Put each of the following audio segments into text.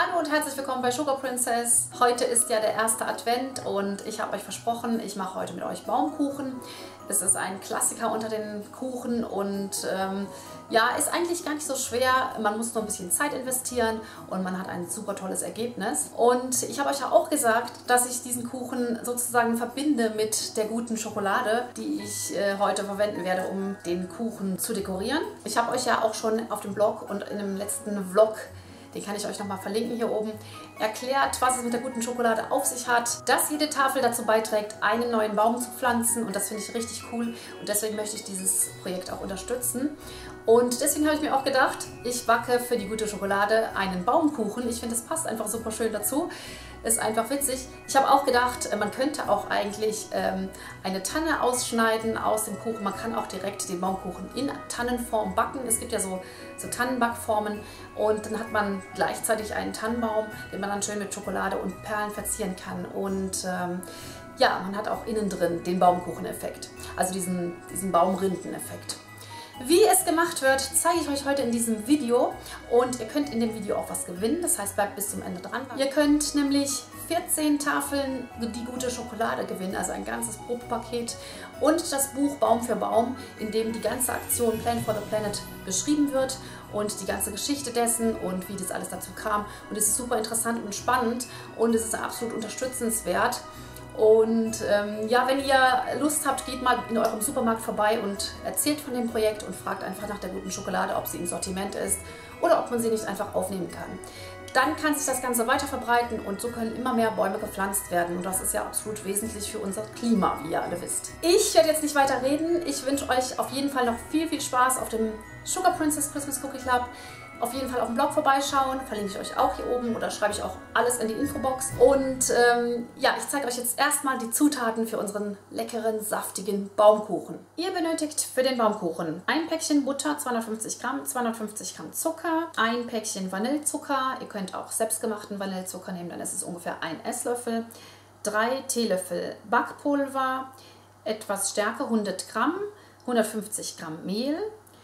Hallo und herzlich willkommen bei Sugar Princess. Heute ist ja der erste Advent und ich habe euch versprochen, ich mache heute mit euch Baumkuchen. Es ist ein Klassiker unter den Kuchen und ja, ist eigentlich gar nicht so schwer. Man muss nur ein bisschen Zeit investieren und man hat ein super tolles Ergebnis. Und ich habe euch ja auch gesagt, dass ich diesen Kuchen sozusagen verbinde mit der guten Schokolade, die ich heute verwenden werde, um den Kuchen zu dekorieren. Ich habe euch ja auch schon auf dem Blog und in dem letzten Vlog, den kann ich euch nochmal verlinken hier oben, erklärt, was es mit der guten Schokolade auf sich hat, dass jede Tafel dazu beiträgt, einen neuen Baum zu pflanzen und das finde ich richtig cool und deswegen möchte ich dieses Projekt auch unterstützen. Und deswegen habe ich mir auch gedacht, ich backe für die gute Schokolade einen Baumkuchen. Ich finde, das passt einfach super schön dazu. Ist einfach witzig. Ich habe auch gedacht, man könnte auch eigentlich eine Tanne ausschneiden aus dem Kuchen. Man kann auch direkt den Baumkuchen in Tannenform backen. Es gibt ja so Tannenbackformen und dann hat man gleichzeitig einen Tannenbaum, den man dann schön mit Schokolade und Perlen verzieren kann. Und ja, man hat auch innen drin den Baumkucheneffekt, also diesen Baumrindeneffekt. Wie es gemacht wird, zeige ich euch heute in diesem Video und ihr könnt in dem Video auch was gewinnen, das heißt bleibt bis zum Ende dran. Ihr könnt nämlich 14 Tafeln die gute Schokolade gewinnen, also ein ganzes Probepaket und das Buch Baum für Baum, in dem die ganze Aktion Plan for the Planet beschrieben wird und die ganze Geschichte dessen und wie das alles dazu kam. Und es ist super interessant und spannend und es ist absolut unterstützenswert. Und ja, wenn ihr Lust habt, geht mal in eurem Supermarkt vorbei und erzählt von dem Projekt und fragt einfach nach der guten Schokolade, ob sie im Sortiment ist oder ob man sie nicht einfach aufnehmen kann. Dann kann sich das Ganze weiter verbreiten und so können immer mehr Bäume gepflanzt werden und das ist ja absolut wesentlich für unser Klima, wie ihr alle wisst. Ich werde jetzt nicht weiter reden, ich wünsche euch auf jeden Fall noch viel Spaß auf dem Sugar Princess Christmas Cookie Club. Auf jeden Fall auf dem Blog vorbeischauen, verlinke ich euch auch hier oben oder schreibe ich auch alles in die Infobox. Und ja, ich zeige euch jetzt erstmal die Zutaten für unseren leckeren, saftigen Baumkuchen. Ihr benötigt für den Baumkuchen ein Päckchen Butter, 250 Gramm, 250 Gramm Zucker, ein Päckchen Vanillezucker, ihr könnt auch selbstgemachten Vanillezucker nehmen, dann ist es ungefähr ein Esslöffel, 3 Teelöffel Backpulver, etwas Stärke, 100 Gramm, 150 Gramm Mehl,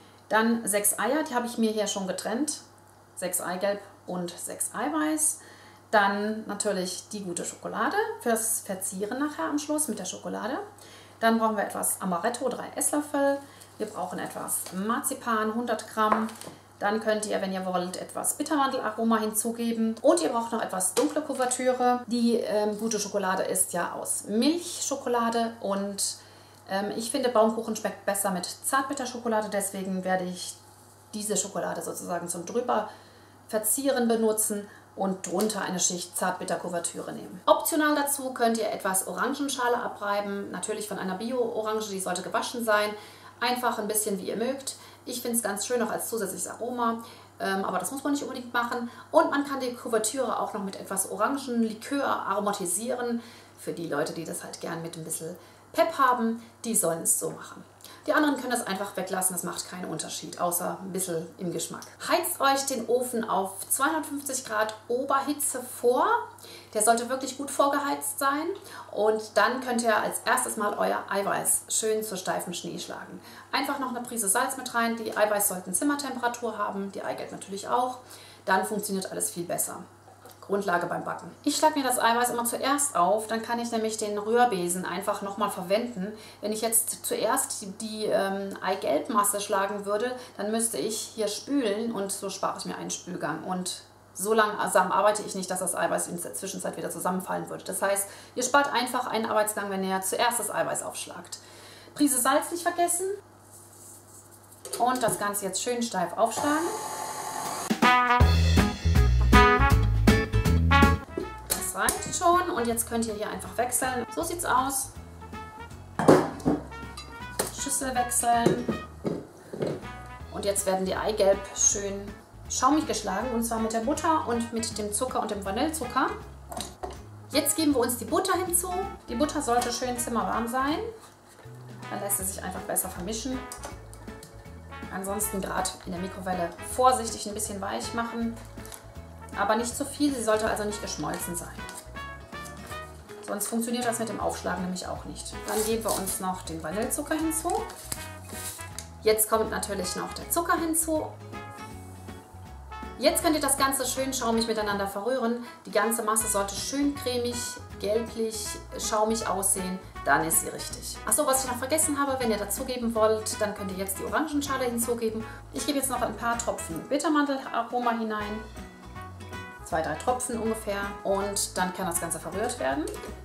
dann 6 Eier, die habe ich mir hier schon getrennt, 6 Eigelb und 6 Eiweiß. Dann natürlich die gute Schokolade fürs Verzieren nachher am Schluss mit der Schokolade. Dann brauchen wir etwas Amaretto, 3 Esslöffel. Wir brauchen etwas Marzipan, 100 Gramm. Dann könnt ihr, wenn ihr wollt, etwas Bittermandelaroma hinzugeben. Und ihr braucht noch etwas dunkle Kuvertüre. Die gute Schokolade ist ja aus Milchschokolade und ich finde, Baumkuchen schmeckt besser mit Zartbitterschokolade, deswegen werde ich diese Schokolade sozusagen zum drüber verzieren benutzen und drunter eine Schicht Zartbitterkuvertüre nehmen. Optional dazu könnt ihr etwas Orangenschale abreiben, natürlich von einer Bio-Orange, die sollte gewaschen sein. Einfach ein bisschen, wie ihr mögt. Ich finde es ganz schön auch als zusätzliches Aroma, aber das muss man nicht unbedingt machen. Und man kann die Kuvertüre auch noch mit etwas Orangenlikör aromatisieren, für die Leute, die das halt gern mit ein bisschen Pep haben, die sollen es so machen. Die anderen können das einfach weglassen, das macht keinen Unterschied, außer ein bisschen im Geschmack. Heizt euch den Ofen auf 250 Grad Oberhitze vor. Der sollte wirklich gut vorgeheizt sein und dann könnt ihr als erstes mal euer Eiweiß schön zu steifen Schnee schlagen. Einfach noch eine Prise Salz mit rein, die Eiweiß sollten Zimmertemperatur haben, die Eigelb natürlich auch, dann funktioniert alles viel besser. Grundlage beim Backen. Ich schlage mir das Eiweiß immer zuerst auf, dann kann ich nämlich den Rührbesen einfach nochmal verwenden. Wenn ich jetzt zuerst die Eigelbmasse schlagen würde, dann müsste ich hier spülen und so spare ich mir einen Spülgang. Und so langsam arbeite ich nicht, dass das Eiweiß in der Zwischenzeit wieder zusammenfallen würde. Das heißt, ihr spart einfach einen Arbeitsgang, wenn ihr zuerst das Eiweiß aufschlagt. Prise Salz nicht vergessen und das Ganze jetzt schön steif aufschlagen. Reicht schon und jetzt könnt ihr hier einfach wechseln. So sieht's aus. Schüssel wechseln. Und jetzt werden die Eigelb schön schaumig geschlagen und zwar mit der Butter und mit dem Zucker und dem Vanillezucker. Jetzt geben wir uns die Butter hinzu. Die Butter sollte schön zimmerwarm sein. Dann lässt sie sich einfach besser vermischen. Ansonsten gerade in der Mikrowelle vorsichtig ein bisschen weich machen. Aber nicht zu viel, sie sollte also nicht geschmolzen sein. Sonst funktioniert das mit dem Aufschlagen nämlich auch nicht. Dann geben wir uns noch den Vanillezucker hinzu. Jetzt kommt natürlich noch der Zucker hinzu. Jetzt könnt ihr das Ganze schön schaumig miteinander verrühren. Die ganze Masse sollte schön cremig, gelblich, schaumig aussehen. Dann ist sie richtig. Achso, was ich noch vergessen habe, wenn ihr dazugeben wollt, dann könnt ihr jetzt die Orangenschale hinzugeben. Ich gebe jetzt noch ein paar Tropfen Bittermandelaroma hinein. 2-3 Tropfen ungefähr. Und dann kann das Ganze verrührt werden.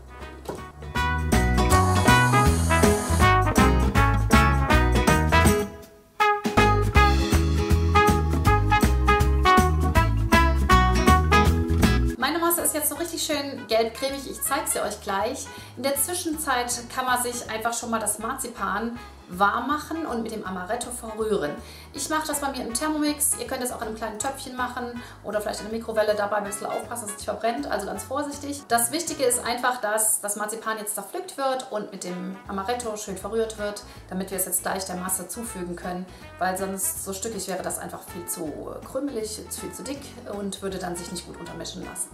Jetzt so richtig schön gelb-cremig, ich zeige sie euch gleich. In der Zwischenzeit kann man sich einfach schon mal das Marzipan warm machen und mit dem Amaretto verrühren. Ich mache das bei mir im Thermomix, ihr könnt es auch in einem kleinen Töpfchen machen oder vielleicht in der Mikrowelle, dabei ein bisschen aufpassen, dass es nicht verbrennt, also ganz vorsichtig. Das Wichtige ist einfach, dass das Marzipan jetzt zerpflückt wird und mit dem Amaretto schön verrührt wird, damit wir es jetzt gleich der Masse zufügen können, weil sonst so stückig wäre das einfach viel zu krümelig, viel zu dick und würde dann sich nicht gut untermischen lassen.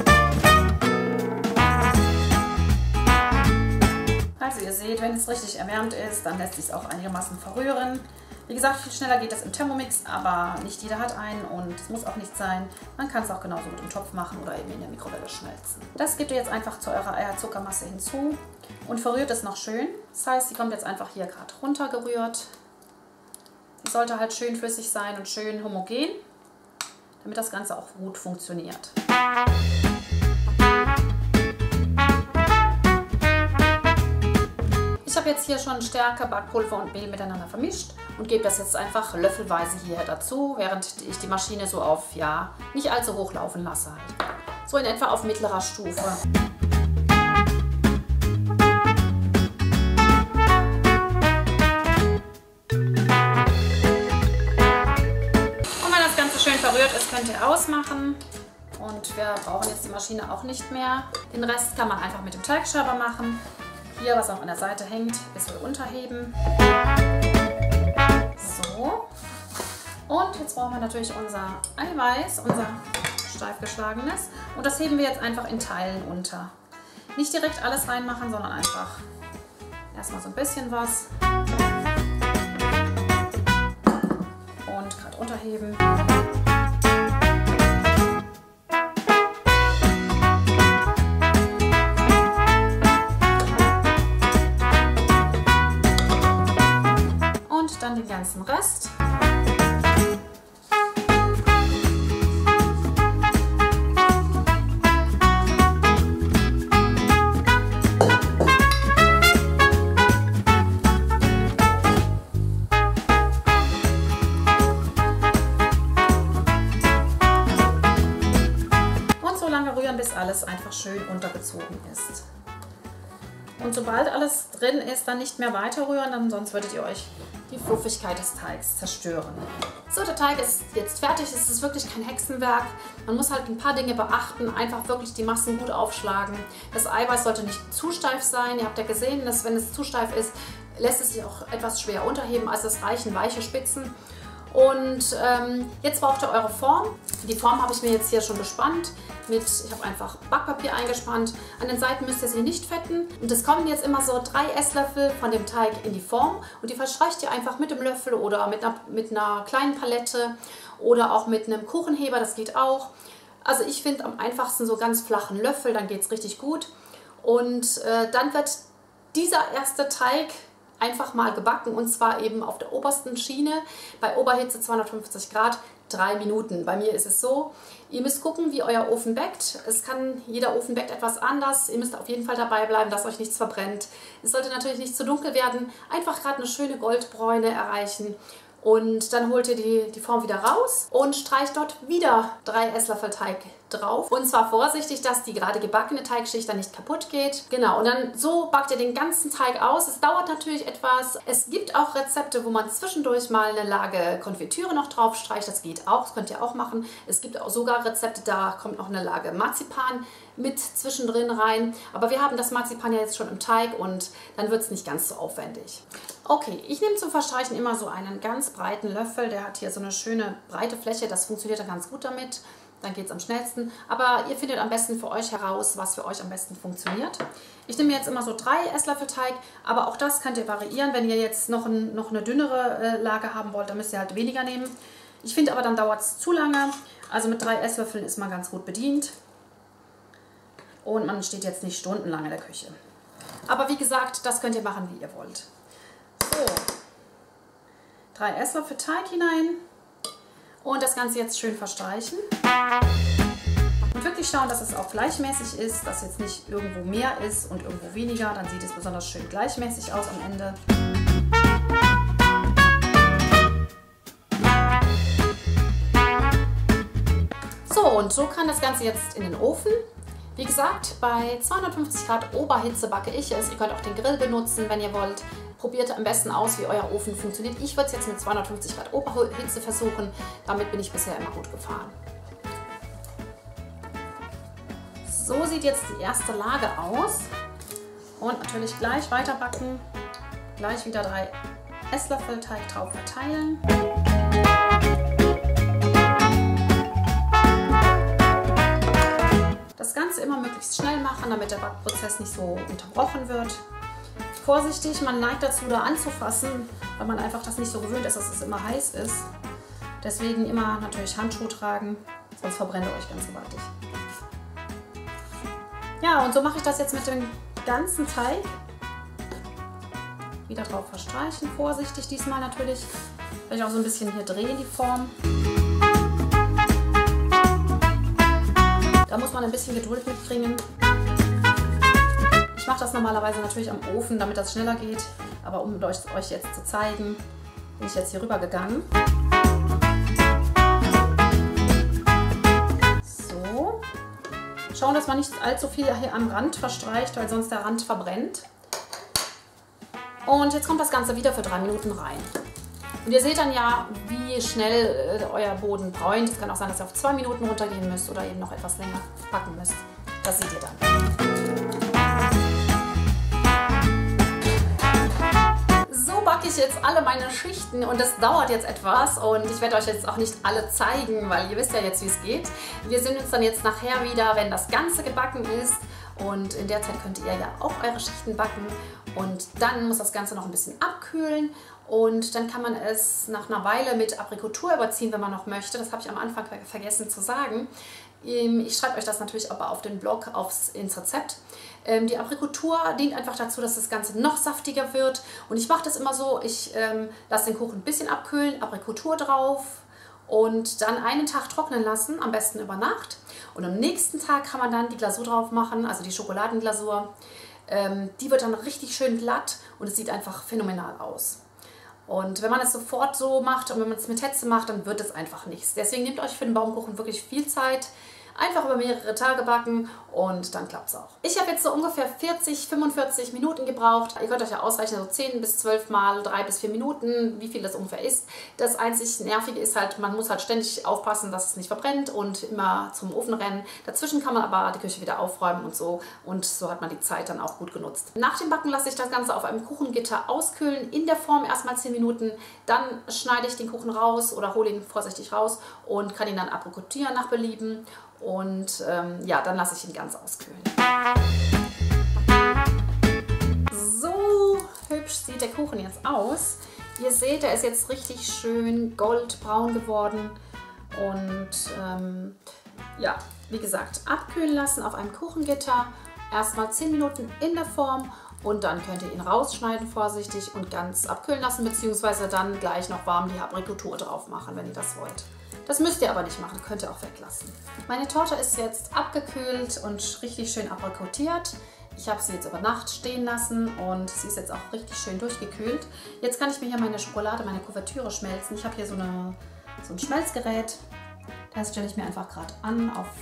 Also ihr seht, wenn es richtig erwärmt ist, dann lässt sich es auch einigermaßen verrühren. Wie gesagt, viel schneller geht es im Thermomix, aber nicht jeder hat einen und es muss auch nicht sein. Man kann es auch genauso gut im Topf machen oder eben in der Mikrowelle schmelzen. Das gebt ihr jetzt einfach zu eurer Eierzuckermasse hinzu und verrührt es noch schön. Das heißt, sie kommt jetzt einfach hier gerade runtergerührt. Sie sollte halt schön flüssig sein und schön homogen, damit das Ganze auch gut funktioniert. Ich habe jetzt hier schon Stärke, Backpulver und Mehl miteinander vermischt und gebe das jetzt einfach löffelweise hier dazu, während ich die Maschine so auf, ja, nicht allzu hoch laufen lasse. So in etwa auf mittlerer Stufe. Und wenn das Ganze schön verrührt ist, könnt ihr ausmachen. Und wir brauchen jetzt die Maschine auch nicht mehr. Den Rest kann man einfach mit dem Teigschaber machen. Hier, was auch an der Seite hängt, ein bisschen unterheben. So. Und jetzt brauchen wir natürlich unser Eiweiß, unser steif geschlagenes. Und das heben wir jetzt einfach in Teilen unter. Nicht direkt alles reinmachen, sondern einfach erstmal so ein bisschen was. Und gerade unterheben. Dann den ganzen Rest. Und so lange rühren, bis alles einfach schön untergezogen ist. Und sobald alles drin ist, dann nicht mehr weiter rühren, dann sonst würdet ihr euch die Fluffigkeit des Teigs zerstören. So, der Teig ist jetzt fertig. Es ist wirklich kein Hexenwerk. Man muss halt ein paar Dinge beachten. Einfach wirklich die Massen gut aufschlagen. Das Eiweiß sollte nicht zu steif sein. Ihr habt ja gesehen, dass wenn es zu steif ist, lässt es sich auch etwas schwer unterheben. Also es reichen weiche Spitzen. Und jetzt braucht ihr eure Form. Die Form habe ich mir jetzt hier schon bespannt. Ich habe einfach Backpapier eingespannt. An den Seiten müsst ihr sie nicht fetten. Und es kommen jetzt immer so 3 Esslöffel von dem Teig in die Form. Und die verstreicht ihr einfach mit dem Löffel oder mit einer kleinen Palette oder auch mit einem Kuchenheber. Das geht auch. Also ich finde am einfachsten so ganz flachen Löffel, dann geht es richtig gut. Und dann wird dieser erste Teig einfach mal gebacken und zwar eben auf der obersten Schiene bei Oberhitze 250 Grad 3 Minuten. Bei mir ist es so, ihr müsst gucken, wie euer Ofen backt. Jeder Ofen backt etwas anders. Ihr müsst auf jeden Fall dabei bleiben, dass euch nichts verbrennt. Es sollte natürlich nicht zu dunkel werden, einfach gerade eine schöne Goldbräune erreichen. Und dann holt ihr die Form wieder raus und streicht dort wieder 3 Esslöffel Teig drauf. Und zwar vorsichtig, dass die gerade gebackene Teigschicht dann nicht kaputt geht. Genau, und dann so backt ihr den ganzen Teig aus. Es dauert natürlich etwas. Es gibt auch Rezepte, wo man zwischendurch mal eine Lage Konfitüre noch drauf streicht. Das geht auch, das könnt ihr auch machen. Es gibt auch sogar Rezepte, da kommt noch eine Lage Marzipan mit zwischendrin rein. Aber wir haben das Marzipan ja jetzt schon im Teig und dann wird es nicht ganz so aufwendig. Okay, ich nehme zum Verstreichen immer so einen ganz breiten Löffel. Der hat hier so eine schöne breite Fläche. Das funktioniert dann ganz gut damit. Dann geht es am schnellsten. Aber ihr findet am besten für euch heraus, was für euch am besten funktioniert. Ich nehme jetzt immer so 3 Esslöffel Teig. Aber auch das könnt ihr variieren. Wenn ihr jetzt noch eine dünnere Lage haben wollt, dann müsst ihr halt weniger nehmen. Ich finde aber, dann dauert es zu lange. Also mit 3 Esslöffeln ist man ganz gut bedient. Und man steht jetzt nicht stundenlang in der Küche. Aber wie gesagt, das könnt ihr machen, wie ihr wollt. So, 3 Esslöffel Teig hinein und das Ganze jetzt schön verstreichen. Und wirklich schauen, dass es auch gleichmäßig ist, dass jetzt nicht irgendwo mehr ist und irgendwo weniger. Dann sieht es besonders schön gleichmäßig aus am Ende. So, und so kann das Ganze jetzt in den Ofen. Wie gesagt, bei 250 Grad Oberhitze backe ich es. Ihr könnt auch den Grill benutzen, wenn ihr wollt. Probiert am besten aus, wie euer Ofen funktioniert. Ich würde es jetzt mit 250 Grad Oberhitze versuchen. Damit bin ich bisher immer gut gefahren. So sieht jetzt die erste Lage aus. Und natürlich gleich weiter backen. Gleich wieder 3 Esslöffel Teig drauf verteilen. Das Ganze immer möglichst schnell machen, damit der Backprozess nicht so unterbrochen wird. Vorsichtig, man neigt dazu, da anzufassen, weil man einfach das nicht so gewöhnt ist, dass es immer heiß ist. Deswegen immer natürlich Handschuhe tragen, sonst verbrennt ihr euch ganz gewaltig. Ja, und so mache ich das jetzt mit dem ganzen Teig. Wieder drauf verstreichen, vorsichtig diesmal natürlich. Vielleicht auch so ein bisschen hier drehen die Form. Da muss man ein bisschen Geduld mitbringen. Ich mache das normalerweise natürlich am Ofen, damit das schneller geht. Aber um euch jetzt zu zeigen, bin ich jetzt hier rüber gegangen. So. Schauen, dass man nicht allzu viel hier am Rand verstreicht, weil sonst der Rand verbrennt. Und jetzt kommt das Ganze wieder für 3 Minuten rein. Und ihr seht dann ja, wie schnell euer Boden bräunt. Es kann auch sein, dass ihr auf 2 Minuten runtergehen müsst oder eben noch etwas länger backen müsst. Das seht ihr dann. So backe ich jetzt alle meine Schichten und das dauert jetzt etwas und ich werde euch jetzt auch nicht alle zeigen, weil ihr wisst ja jetzt, wie es geht. Wir sehen uns dann jetzt nachher wieder, wenn das Ganze gebacken ist. Und in der Zeit könnt ihr ja auch eure Schichten backen und dann muss das Ganze noch ein bisschen abkühlen und dann kann man es nach einer Weile mit Aprikotur überziehen, wenn man noch möchte. Das habe ich am Anfang vergessen zu sagen. Ich schreibe euch das natürlich aber auf den Blog ins Rezept. Die Aprikotur dient einfach dazu, dass das Ganze noch saftiger wird und ich mache das immer so, ich lasse den Kuchen ein bisschen abkühlen, Aprikotur drauf und dann einen Tag trocknen lassen, am besten über Nacht. Und am nächsten Tag kann man dann die Glasur drauf machen, also die Schokoladenglasur. Die wird dann richtig schön glatt und es sieht einfach phänomenal aus. Und wenn man es sofort so macht und wenn man es mit Hetze macht, dann wird es einfach nichts. Deswegen nehmt euch für den Baumkuchen wirklich viel Zeit. Einfach über mehrere Tage backen und dann klappt es auch. Ich habe jetzt so ungefähr 40-45 Minuten gebraucht. Ihr könnt euch ja ausrechnen, so 10 bis 12 Mal 3 bis 4 Minuten, wie viel das ungefähr ist. Das einzig Nervige ist halt, man muss halt ständig aufpassen, dass es nicht verbrennt und immer zum Ofen rennen. Dazwischen kann man aber die Küche wieder aufräumen und so hat man die Zeit dann auch gut genutzt. Nach dem Backen lasse ich das Ganze auf einem Kuchengitter auskühlen, in der Form erstmal 10 Minuten. Dann schneide ich den Kuchen raus oder hole ihn vorsichtig raus und kann ihn dann aprikotieren nach Belieben. Und ja, dann lasse ich ihn ganz auskühlen. So hübsch sieht der Kuchen jetzt aus. Ihr seht, er ist jetzt richtig schön goldbraun geworden. Und ja, wie gesagt, abkühlen lassen auf einem Kuchengitter. Erstmal 10 Minuten in der Form und dann könnt ihr ihn rausschneiden vorsichtig und ganz abkühlen lassen, beziehungsweise dann gleich noch warm die Aprikotur drauf machen, wenn ihr das wollt. Das müsst ihr aber nicht machen, könnt ihr auch weglassen. Meine Torte ist jetzt abgekühlt und richtig schön aprikotiert. Ich habe sie jetzt über Nacht stehen lassen und sie ist jetzt auch richtig schön durchgekühlt. Jetzt kann ich mir hier meine Schokolade, meine Kuvertüre schmelzen. Ich habe hier so ein Schmelzgerät. Das stelle ich mir einfach gerade an auf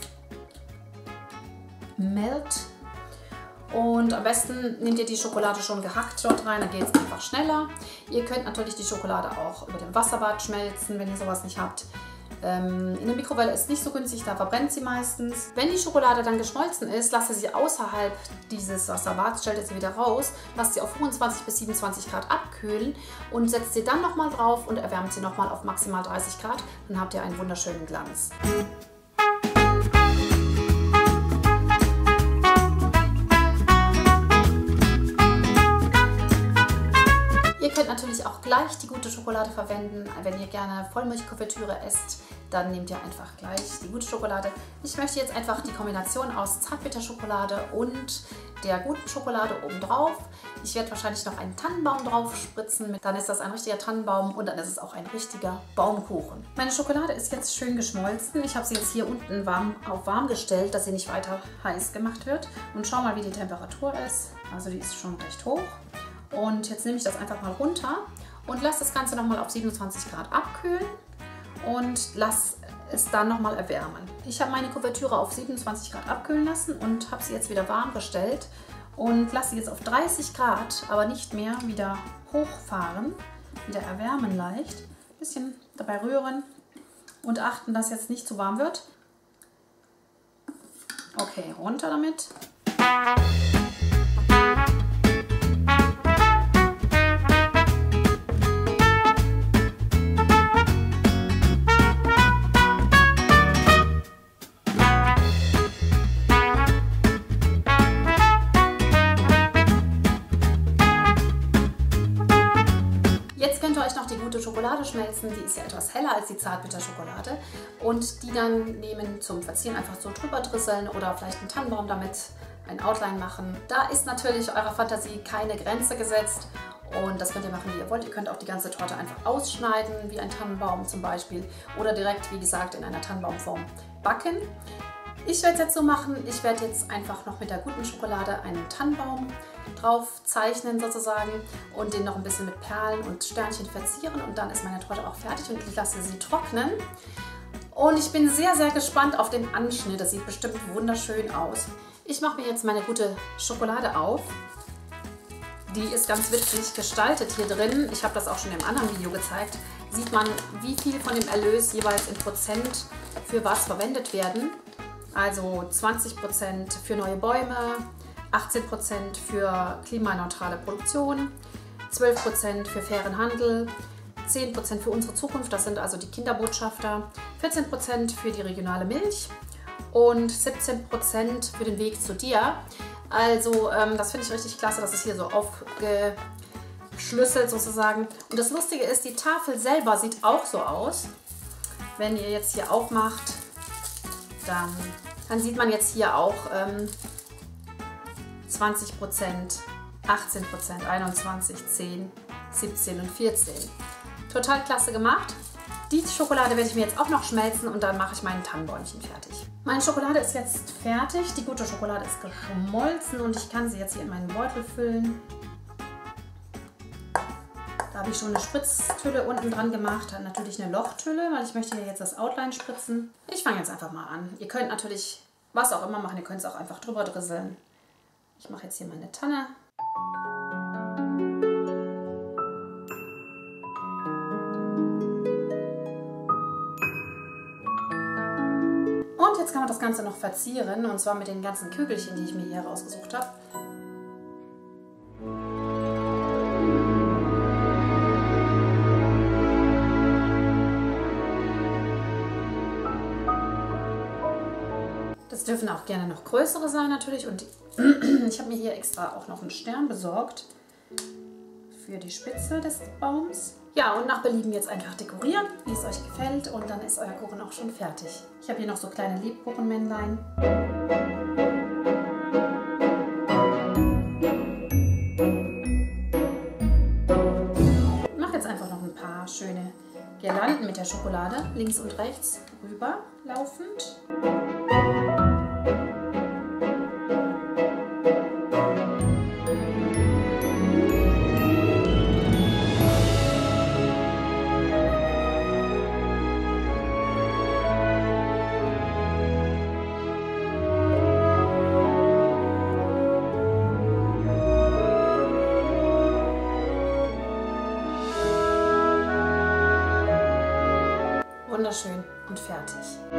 Melt. Und am besten nehmt ihr die Schokolade schon gehackt dort rein, dann geht es einfach schneller. Ihr könnt natürlich die Schokolade auch über dem Wasserbad schmelzen, wenn ihr sowas nicht habt. In der Mikrowelle ist nicht so günstig, da verbrennt sie meistens. Wenn die Schokolade dann geschmolzen ist, lasst ihr sie außerhalb dieses Wasserbads, stellt ihr sie wieder raus, lasst sie auf 25 bis 27 Grad abkühlen und setzt sie dann nochmal drauf und erwärmt sie nochmal auf maximal 30 Grad. Dann habt ihr einen wunderschönen Glanz. Ihr könnt natürlich auch gleich die gute Schokolade verwenden, wenn ihr gerne Vollmilchkuvertüre esst. dann nehmt ihr einfach gleich die gute Schokolade. Ich möchte jetzt einfach die Kombination aus Zartbitterschokolade und der guten Schokolade oben drauf. Ich werde wahrscheinlich noch einen Tannenbaum drauf spritzen. Dann ist das ein richtiger Tannenbaum und dann ist es auch ein richtiger Baumkuchen. Meine Schokolade ist jetzt schön geschmolzen. Ich habe sie jetzt hier unten auf warm gestellt, dass sie nicht weiter heiß gemacht wird. Und schau mal, wie die Temperatur ist. Also die ist schon recht hoch. Und jetzt nehme ich das einfach mal runter und lasse das Ganze nochmal auf 27 Grad abkühlen und lasse es dann nochmal erwärmen. Ich habe meine Kuvertüre auf 27 Grad abkühlen lassen und habe sie jetzt wieder warm gestellt und lasse sie jetzt auf 30 Grad, aber nicht mehr, wieder hochfahren, wieder erwärmen leicht. Ein bisschen dabei rühren und achten, dass jetzt nicht zu warm wird. Okay, runter damit. Schokolade schmelzen, die ist ja etwas heller als die Zartbitterschokolade und die dann nehmen zum Verzieren, einfach so drüber drisseln oder vielleicht einen Tannenbaum damit, ein Outline machen. Da ist natürlich eurer Fantasie keine Grenze gesetzt und das könnt ihr machen, wie ihr wollt. Ihr könnt auch die ganze Torte einfach ausschneiden, wie ein Tannenbaum zum Beispiel, oder direkt, wie gesagt, in einer Tannenbaumform backen. Ich werde es jetzt so machen, ich werde jetzt einfach noch mit der guten Schokolade einen Tannenbaum drauf zeichnen sozusagen und den noch ein bisschen mit Perlen und Sternchen verzieren und dann ist meine Torte auch fertig und ich lasse sie trocknen. Und ich bin sehr, sehr gespannt auf den Anschnitt, das sieht bestimmt wunderschön aus. Ich mache mir jetzt meine gute Schokolade auf. Die ist ganz witzig gestaltet hier drin. Ich habe das auch schon im anderen Video gezeigt. Sieht man, wie viel von dem Erlös jeweils in Prozent für was verwendet werden. Also 20% für neue Bäume, 18% für klimaneutrale Produktion, 12% für fairen Handel, 10% für unsere Zukunft, das sind also die Kinderbotschafter, 14% für die regionale Milch und 17% für den Weg zu dir. Also das finde ich richtig klasse, dass es hier so aufgeschlüsselt sozusagen. Und das Lustige ist, die Tafel selber sieht auch so aus. Wenn ihr jetzt hier aufmacht, dann sieht man jetzt hier auch 20%, 18%, 21, 10, 17 und 14. Total klasse gemacht. Die Schokolade werde ich mir jetzt auch noch schmelzen und dann mache ich mein Tannenbäumchen fertig. Meine Schokolade ist jetzt fertig. Die gute Schokolade ist geschmolzen und ich kann sie jetzt hier in meinen Beutel füllen. Da habe ich schon eine Spritztülle unten dran gemacht, dann natürlich eine Lochtülle, weil ich möchte hier jetzt das Outline spritzen. Ich fange jetzt einfach mal an. Ihr könnt natürlich was auch immer machen, ihr könnt es auch einfach drüber drisseln. Ich mache jetzt hier meine Tanne. Und jetzt kann man das Ganze noch verzieren, und zwar mit den ganzen Kügelchen, die ich mir hier rausgesucht habe. Das dürfen auch gerne noch größere sein natürlich, und ich habe mir hier extra auch noch einen Stern besorgt für die Spitze des Baums. Ja, und nach Belieben jetzt einfach dekorieren, wie es euch gefällt, und dann ist euer Kuchen auch schon fertig. Ich habe hier noch so kleine Lebkuchenmännlein. Ich mache jetzt einfach noch ein paar schöne Girlanden mit der Schokolade, links und rechts rüber laufend. Wunderschön und fertig.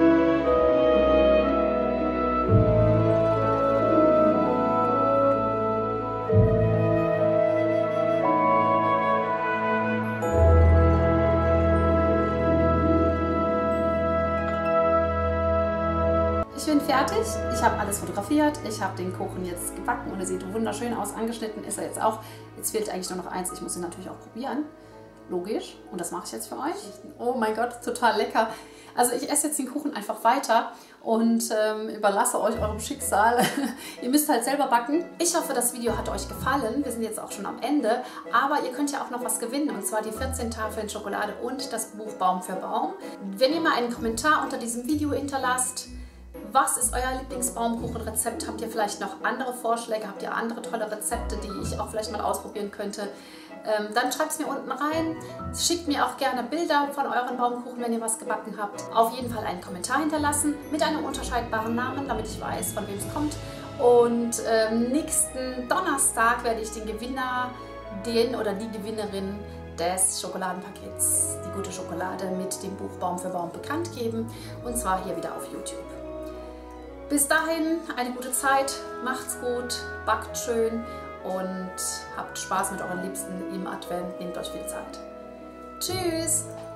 Ich bin fertig. Ich habe alles fotografiert. Ich habe den Kuchen jetzt gebacken und er sieht wunderschön aus. Angeschnitten ist er jetzt auch. Jetzt fehlt eigentlich nur noch eins. Ich muss ihn natürlich auch probieren. logisch. Und das mache ich jetzt für euch. Oh mein Gott, total lecker. Also ich esse jetzt den Kuchen einfach weiter und überlasse euch eurem Schicksal. Ihr müsst halt selber backen. Ich hoffe, das Video hat euch gefallen. Wir sind jetzt auch schon am Ende, aber ihr könnt ja auch noch was gewinnen, und zwar die 14 Tafeln Schokolade und das Buch Baum für Baum. Wenn ihr mal einen Kommentar unter diesem Video hinterlasst, was ist euer Lieblingsbaumkuchenrezept? Habt ihr vielleicht noch andere Vorschläge? Habt ihr andere tolle Rezepte, die ich auch vielleicht mal ausprobieren könnte? Dann schreibt es mir unten rein. Schickt mir auch gerne Bilder von euren Baumkuchen, wenn ihr was gebacken habt. Auf jeden Fall einen Kommentar hinterlassen mit einem unterscheidbaren Namen, damit ich weiß, von wem es kommt. Und nächsten Donnerstag werde ich den Gewinner, den oder die Gewinnerin des Schokoladenpakets, die gute Schokolade mit dem Buch Baum für Baum, bekannt geben. Und zwar hier wieder auf YouTube. Bis dahin eine gute Zeit, macht's gut, backt schön und habt Spaß mit euren Liebsten im Advent. Nehmt euch viel Zeit. Tschüss!